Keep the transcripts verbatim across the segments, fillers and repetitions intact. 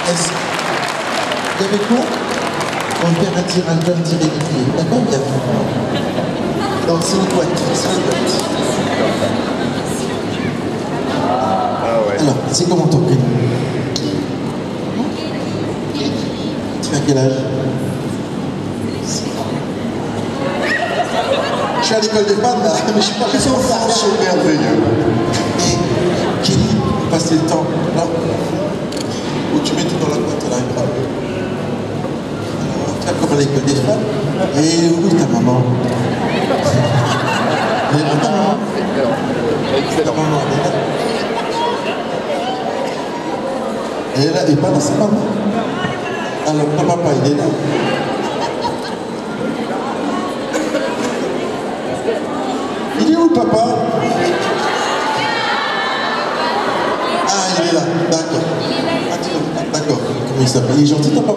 Est-ce... Il y avait quoi? On perd un tir, un jeune tiré du pied. D'accord, il y avait. Donc c'est une boîte, c'est une boîte. Ah ouais. Alors, c'est comment ton prénom? Tu as quel âge? Je suis à l'école des fans là, mais je suis pas Les enfants sont merveilleux. Et Kelly, passer le temps là, où tu mets tout dans la boîte, là, alors, faire comme à l'école des fans. Et où est ta maman? Elle est là, ta maman? Ta maman, elle est là. Elle est là, et pas dans sa maman. Alors, ton papa, il est là. Il est où, papa? Ah, il est là, d'accord. Ah, tu vois, d'accord. Comment il s'appelle? Il est gentil, ton papa?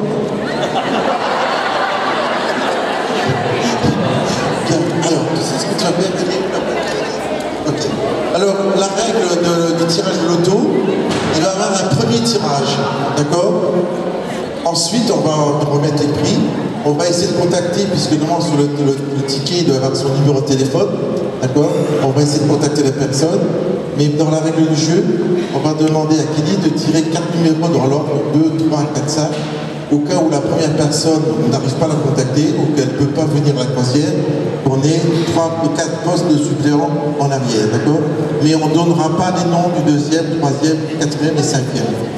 Bien, alors, tu sais ce que tu vas faire, Kelly? Ok. Alors, la règle de, du tirage de loto, il va y avoir un premier tirage, d'accord? Ensuite, on va remettre les prix. On va essayer de contacter, puisque normalement sur le, le, le ticket, il doit avoir son numéro de téléphone, d'accord? On va essayer de contacter la personne, mais dans la règle du jeu, on va demander à Kelly de tirer quatre numéros dans l'ordre deux, trois, quatre, cinq, au cas où la première personne, on n'arrive pas à la contacter, ou qu'elle ne peut pas venir à la croisière, on ait trois ou quatre postes de suppléants en arrière, d'accord? Mais on ne donnera pas les noms du deuxième, troisième, quatrième et cinquième.